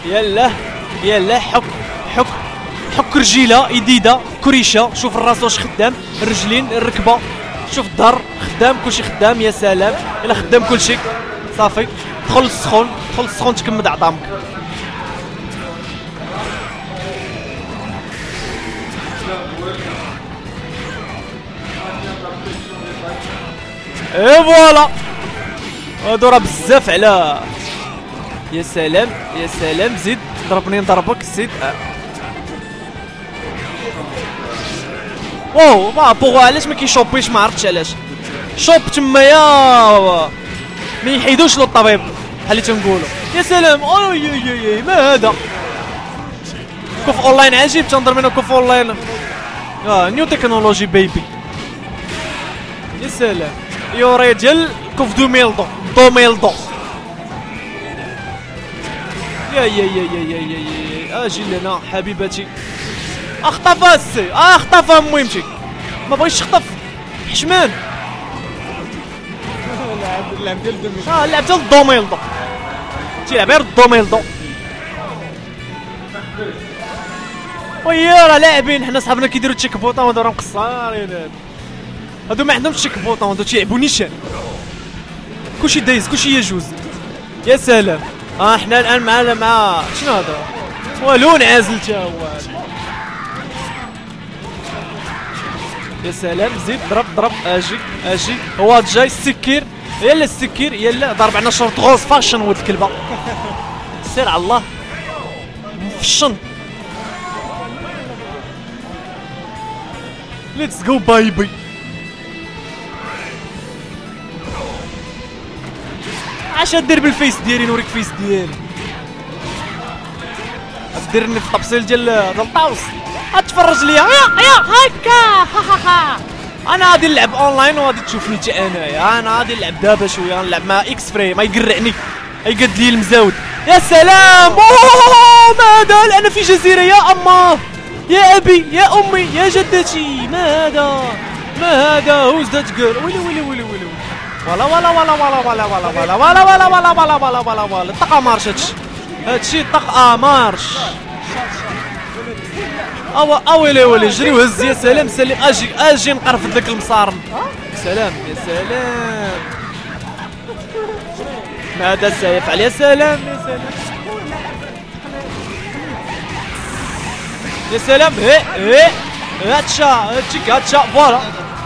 يلا يلا حك رجيله يديده كريشه. شوف الراس واش خدام، الرجلين، الركبه، شوف الظهر خدام، كلشي خدام. يا سلام الا خدام كلشي صافي. دخل للسخون تكمد عظامك. اي فوالا هادو راه بزاف على. يا سلام يا سلام، زيد ضربني نضربك، زيد. واو بوغ علاش ما كيشوبيش؟ ما عرفتش علاش شوب تمايا ما يحيدوش له الطبيب بحال اللي تنقولوا. يا سلام ما هذا كوف اونلاين عجيب. تنضر منه كوف اونلاين. نيو تكنولوجي بيبي. يا سلام يوري ديال كوف 2002. يا اجي لنا حبيبتي. اخطف السي اخطف. المهمتي ما بغيتش تخطف حشمان. اللعب ديال اللعب ديال الدوميلدو تيلعب غير الدوميلدو. ويا راه لاعبين حنا صحابنا كيديروا تشيك بوطا وهادو راه مقصرين. هادو ما عندهمش تشيك بوطا، هادو تيلعبوا نيشان. كلشي دايز كلشي يجوز. يا سلام. حنا الان مع شنو هذا؟ والو نعازل تا هو. يا سلام زيد ضرب. اجي هو جاي السكير. يلا السكير يلا ضرب عنا شورت غوز فاشن ولد الكلبه. سير على الله مفشن. ليتس جو بايبي. اش دير بالفيس ديالي؟ نوريك فيس ديالي. ديرني في الطبسيل ديال الطاوس. اتفرج ليا يا هكا. انا غادي نلعب اونلاين وغادي تشوفني حتى انايا. انا غادي نلعب دابا شويه، نلعب مع اكس فري ما يقرعني يقد لي المزاود. يا سلام ما هذا؟ انا في جزيره يا اما يا ابي يا امي يا جدتي. ما هذا هوز ذات جيرل. ويلي ولا الطاقه مارش. هادشي الطاقه مارش. ويلي جري وهز. يا سلام سلم. اجي نقرفد لك المصارم. سلام يا سلام. ماذا سيفعل؟ يا سلام يا سلام. هاتشا فوالا.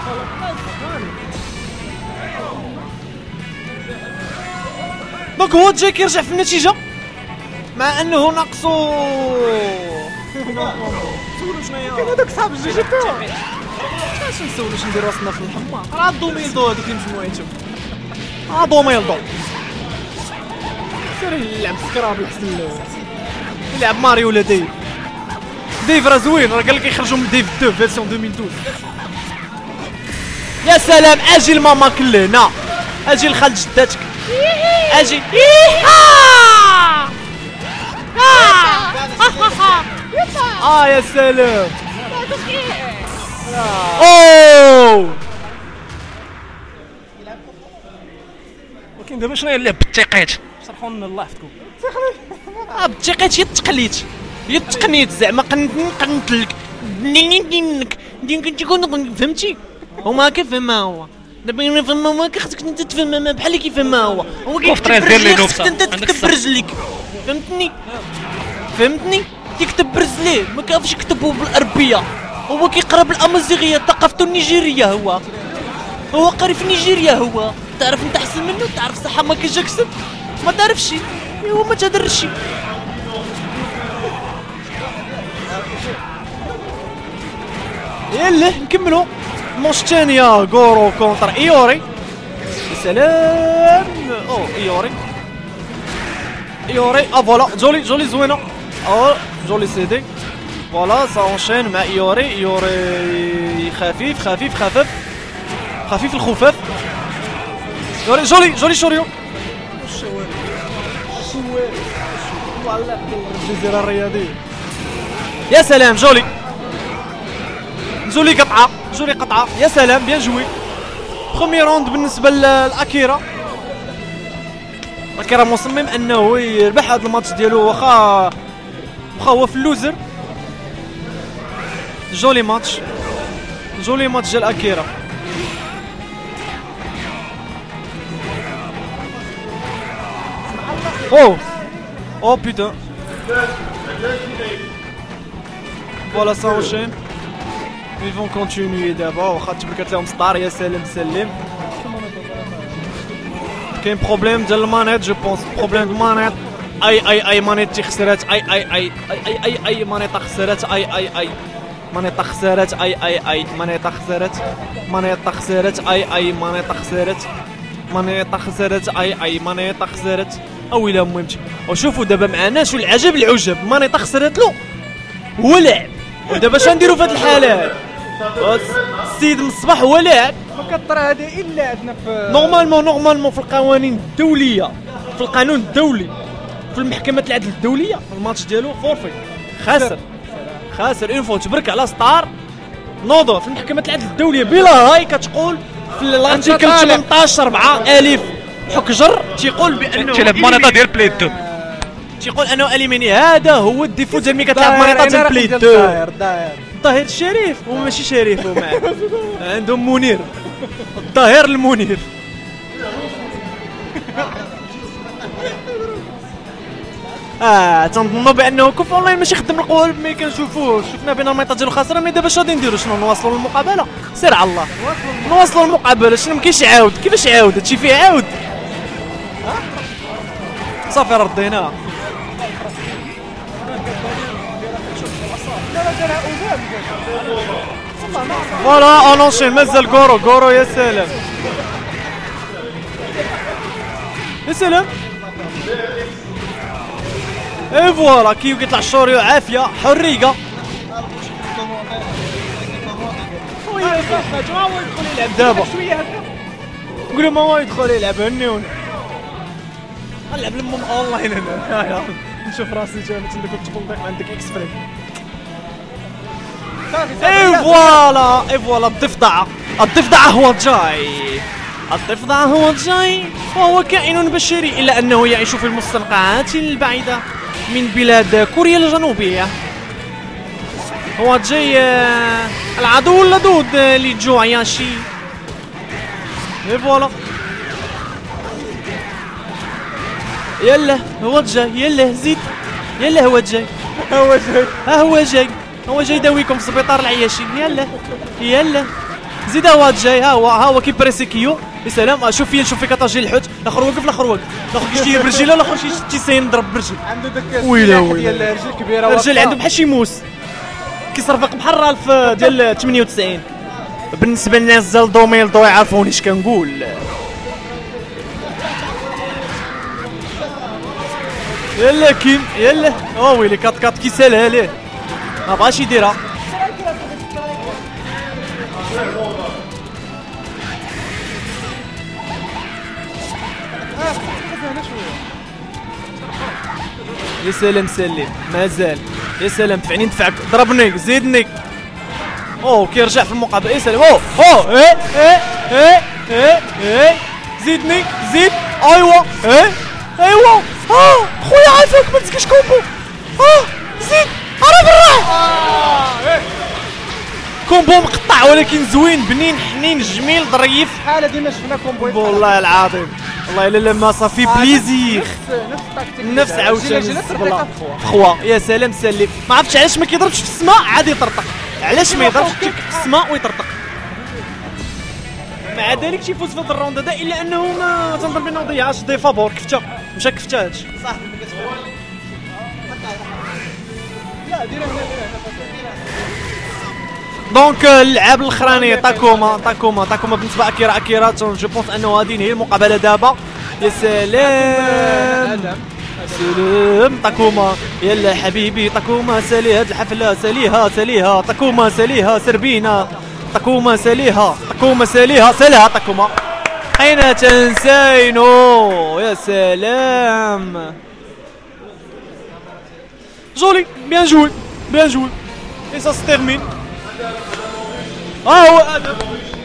دونك هو جاي كيرجع في النتيجه مع انه ناقصو. سولو شناهي كاين هذاك صاحب الجيجي تاعو. اش نسولوش ندير راسنا في الحمار؟ راه دوميلدو هذوك اللي مجموعيتهم. دوميلدو سير نلعب سكراب احسن. نلعب ماريو ولا ديف راه زوين. راه قال لك يخرجوا من ديف 2 فيرسيون 2012. يا سلام. اجي لماماك لهنا، اجي لخال جداتك، اجي يا سلام. ولكن دابا شنو هي اللعب بالتيقيت؟ شرحوا لنا الله يحفظكم. بالتيقيت هي التقليد، هي التقنيت زعما قنت لك فهمتي؟ هما كيفهم هو دابا يفهم هو خاصك انت تفهم بحال كيفهم هو كيكتب برجليك خاصك انت تكتب برجليك. فهمتني؟ كيكتب برجليه ما كيعرفش يكتبوا بالعربيه. هو كيقرا بالامازيغيه ثقافته النيجيريه. هو قاري في نيجيريا. هو تعرف انت احسن منه؟ تعرف صح مايكل جاكسون؟ ما تعرفش. هو ما تهدرش. يلا نكملوا الماتش الثانيه. غورو كونتر ايوري. يا سلام. ايوري فوالا جولي زوينه. جولي سيدي فوالا. سا اونشين مع ايوري خفيف الخفاف. جولي شوريو. الجزيره الرياضيه. يا سلام جولي قطعه. يا سلام بيان جوي. بروميي روند بالنسبه لاكيرا. اكيرا مصمم انه يربح هذا الماتش ديالو واخا هو في اللوزر. جولي ماتش ديال اكيرا. او بوتان فوالا سا انشين. Ils vont continuer دابا واخا تبركات لهم ستار. يا سلام سلم. كاين بروبليم ديال المانيت جو بونس. بروبليم ديال المانيت. اي مانيتي خسرات. اي مانيطه خسرات. اي مانيطه خسرات. اي مانيطه خسرات. مانيطه خسرات. اي مانيطه خسرات. مانيطه خسرات. اي مانيطه خسرات. اويلا المهم وشوفوا دابا معنا شو العجب العجب. مانيطه خسرت له هو لاعب. ودابا اش نديروا في هاد الحالات؟ السيد من الصباح هو لاعب. ما كطرى هذه الا عندنا في نورمالمون في القوانين الدوليه، في القانون الدولي، في المحكمه العدل الدوليه الماتش ديالو فورفي خاسر اون فوا. تبرك على ستار نوضو في المحكمه العدل الدوليه بلا هاي كتقول في الارتيكل 18 4 الف حكجر تيقول بانه تيلعب مانيطه ديال بلاي 2. تيقول انه اليميني. هذا هو الديفو ديال ملي كتلعب مانيطه ديال بلاي 2. الظاهر الشريف هو ماشي شريف هو معاه عندهم منير. الظاهر المنير. تنظنوا بانه كوف اونلاين ماشي خدم القوالب ملي كنشوفوه. شفنا بان الميطه ديالو خاسره. مي دابا اش غادي نديرو؟ شنو نواصلوا المقابله؟ سير على الله نواصلوا المقابله. شنو مكاينش عاود؟ كيفاش عاود؟ هادشي فيه عاود؟ صافي رديناها. فوالا اون اونشين. مازال غورو يا سلام يا سلام. اي فوالا كيف كيطلع الشوريو عافيه حريقه. هو يدخل يلعب دابا. نقول له ما هو يدخل يلعب. هنيوني نلعب لهم اونلاين انا. نشوف راسي جا مثل كنت تقول عندك اكس فري. اي فوالا الضفدع هو جاي. وهو كائن بشري الا انه يعيش في المستنقعات البعيده من بلاد كوريا الجنوبيه. هو جاي العدو اللدود لجو عياشي. اي فوالا يلا هو جاي. يلا زيد. يلا هو جاي. هو جاي يداويكم في سبيطار العياشي. يلا زيد. هو جاي. ها هو كيبريسيكيو. يا سلام. شوف فين كطاجي الحوت. الاخر واقف كيشتي برجيله. الاخر تيسين ضرب برجل. عنده داك ويلا ديال الرجل كبيره. الرجل عنده بحال شي موس كيصرفق بحال رالف ديال 98. بالنسبه للناس ديال دوميلدو يعرفوني اش كنقول. يلا كيم. يلا ويلي كات كيسالها ليه ما بغاش يديرها. يا سلام سلم. مازال. يا سلام دفعني ندفعك. ضربني زيدني. كيرجع في المقابله. يا سلام. زيدني زيد. ايوا خويا عافاك ما تسكيش كومبو. زيد انا بالراحه. كومبو مقطع ولكن زوين بنين حنين جميل ظريف. الحاله ديما شفنا كومبو والله العظيم. والله الا لما صافي بليزير. نفس عاوتاني خوا. يا سلام سلم. ما عرفتش علاش ما كيضربش في السماء عاد يطرطق. علاش ما يضربش في السماء ويطرطق؟ مع ذلك تيفوز في هذا الراوند هذا الا انه ما تنظن بانه ضيعش دي فابور. كفته مشى كفته هادشي صح. لا ديرها هنا. دونك اللعاب الاخراني تاكوما بالنسبه اكيرا جو بونس انه غادي هي المقابله دابا. يا سلام تاكوما. يلا حبيبي تاكوما سالي هاد الحفله. ساليها تاكوما. ساليها سربينا. تاكوما ساليها تاكوما. اين تنسينو. يا سلام جولي. بيان جوي. اي سا ستيرمين. هو هذا